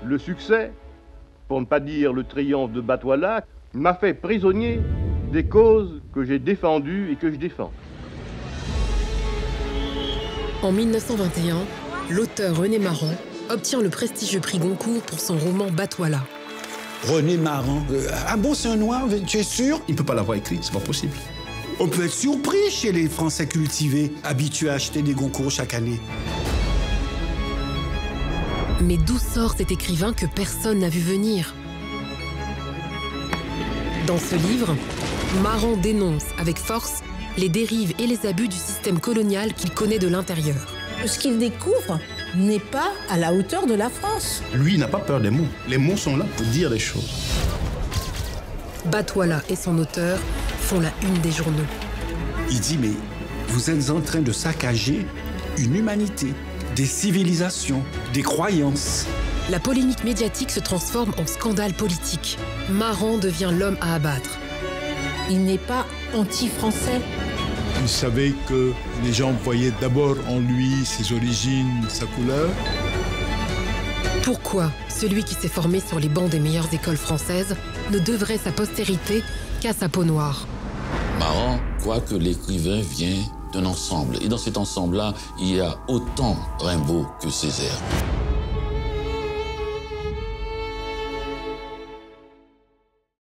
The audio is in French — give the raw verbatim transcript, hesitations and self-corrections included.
Le succès, pour ne pas dire le triomphe de Batouala, m'a fait prisonnier des causes que j'ai défendues et que je défends. En mille neuf cent vingt et un, l'auteur René Maran obtient le prestigieux prix Goncourt pour son roman Batouala. René Maran, euh, ah bon, c'est un noir, tu es sûr? Il ne peut pas l'avoir écrit, c'est pas possible. On peut être surpris chez les Français cultivés, habitués à acheter des Goncourt chaque année. Mais d'où sort cet écrivain que personne n'a vu venir? Dans ce livre, Maran dénonce avec force les dérives et les abus du système colonial qu'il connaît de l'intérieur. Ce qu'il découvre n'est pas à la hauteur de la France. Lui, il n'a pas peur des mots. Les mots sont là pour dire des choses. Batouala et son auteur font la une des journaux. Il dit, mais vous êtes en train de saccager une humanité, des civilisations, des croyances. La polémique médiatique se transforme en scandale politique. Maran devient l'homme à abattre. Il n'est pas anti-français. Il savait que les gens voyaient d'abord en lui ses origines, sa couleur. Pourquoi celui qui s'est formé sur les bancs des meilleures écoles françaises ne devrait sa postérité qu'à sa peau noire? Maran croit que l'écrivain vient d'un ensemble. Et dans cet ensemble-là, il y a autant Rimbaud que Césaire.